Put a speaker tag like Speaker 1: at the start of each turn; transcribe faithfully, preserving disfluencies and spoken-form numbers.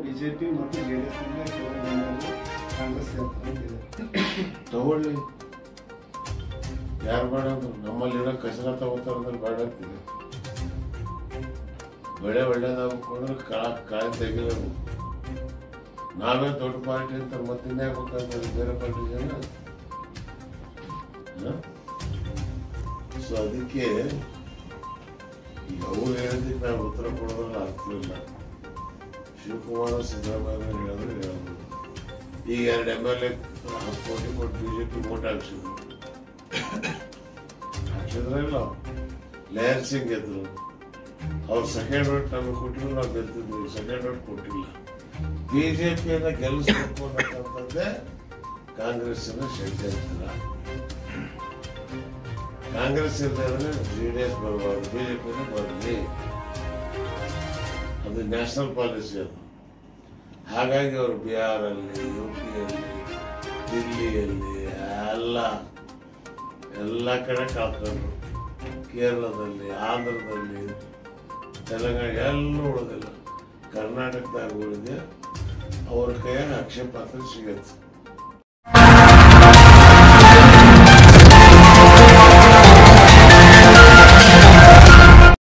Speaker 1: BJP ಮತ್ತು JDS Congress
Speaker 2: ತಗೊಳ್ಳಿ, ಯಾರು ಬೇಡ ಅಂದ್ರು. ನಮ್ಮಲ್ಲಿರೋ ಕಸರ ತಗೋತಾರಂದ್ರೆ ಬೇಡ ಅಂತಿದೆ. ಬೆಳೆ ಒಳ್ಳೇದಾಗಬೇಕು ಅಂದ್ರೆ ಕಾಳ ಕಾಯಿ ತೆಗಿಲೇಬೇಕು. ನಾವೇ ದೊಡ್ಡ ಪಾರ್ಟಿ ಅಂತ ಮತ್ತಿನ್ನೇ ಆಗ್ಬೇಕಂದ್ರೆ ಬೇರೆ ಪಾರ್ಟಿ ಜನ. ಸೊ ಅದಕ್ಕೆ ಅವ್ರು ಹೇಳಿದ್ದಕ್ಕೆ ನಾವು ಉತ್ತರ ಕೊಡೋದ್ರಲ್ಲಿ ಅರ್ಥ ಇಲ್ಲ. ಶಿವಕುಮಾರ ಸಿದ್ದರಾಮಯ್ಯ ಹೇಳಿದ್ರೆ ಹೇಳ್ಬೋದು. ಈಗ ಎರಡು ಎಮ್ ಎಲ್ ಎ ಹತ್ತು ಕೋಟಿ ಕೊಟ್ಟು ಬಿಜೆಪಿ ವೋಟ್ ಹಾಕ್ಸಿದ್ರು ಹಾಕ್ಸಿದ್ರೆ ಇಲ್ಲ. ಲೇಯರ್ ಸಿಂಗ್ ಗೆದ್ರು. ಅವ್ರು ಸೆಕೆಂಡ್ ವೋಟ್ ನಮಗೆ ಕೊಟ್ಟಿದ್ರು, ನಾವು ಗೆಲ್ತಿದ್ವಿ. ಸೆಕೆಂಡ್ ವೋಟ್ ಕೊಟ್ಟಿಲ್ಲ. ಬಿಜೆಪಿಯನ್ನ ಗೆಲ್ಲಿಸ್ಬೇಕು ಅನ್ನೋಕ್ಕಂಥದ್ದೇ ಕಾಂಗ್ರೆಸ್ಸಿನ ಷಡ್ಯಂತ್ರ. ಕಾಂಗ್ರೆಸ್ ಇಲ್ಲದೆ ಜೆ ಡಿ ಎಸ್ ಬರಬಾರ್ದು, ಬಿಜೆಪಿನೇ ಬರಲಿ. ಅದು ನ್ಯಾಷನಲ್ ಪಾಲಿಸಿ ಅದು. ಹಾಗಾಗಿ ಅವರು ಬಿಹಾರಲ್ಲಿ, ಯು ಪಿಯಲ್ಲಿ, ದಿಲ್ಲಿಯಲ್ಲಿ ಎಲ್ಲ ಎಲ್ಲ ಕಡೆ ಕಳ್ಕೊಂಡ್ರು. ಕೇರಳದಲ್ಲಿ, ಆಂಧ್ರದಲ್ಲಿ, ತೆಲಂಗಾಣ ಎಲ್ಲೂ ಉಳಿದಿಲ್ಲ. ಕರ್ನಾಟಕದಾಗ ಉಳಿದೆ ಅವ್ರ ಕೈಯಾಗ ಅಕ್ಷಯ ಪಾತ್ರ ಸಿಗತ್ತೆ.